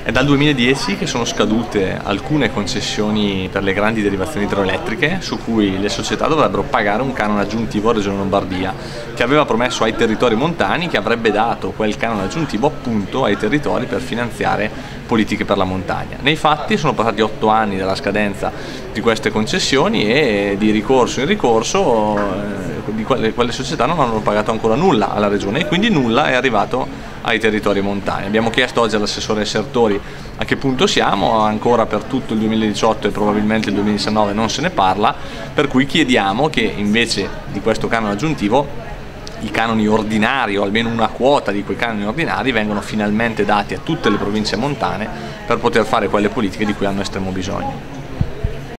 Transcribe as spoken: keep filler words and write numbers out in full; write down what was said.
È dal duemiladieci che sono scadute alcune concessioni per le grandi derivazioni idroelettriche, su cui le società dovrebbero pagare un canone aggiuntivo a Regione Lombardia, che aveva promesso ai territori montani che avrebbe dato quel canone aggiuntivo appunto ai territori per finanziare politiche per la montagna. Nei fatti sono passati otto anni dalla scadenza di queste concessioni e di ricorso in ricorso eh, di quelle, quelle società non hanno pagato ancora nulla alla Regione e quindi nulla è arrivato ai territori montani. Abbiamo chiesto oggi all'assessore Sertori a che punto siamo, ancora per tutto il duemiladiciotto e probabilmente il duemiladiciannove non se ne parla, per cui chiediamo che invece di questo canone aggiuntivo i canoni ordinari o almeno una quota di quei canoni ordinari vengono finalmente dati a tutte le province montane per poter fare quelle politiche di cui hanno estremo bisogno.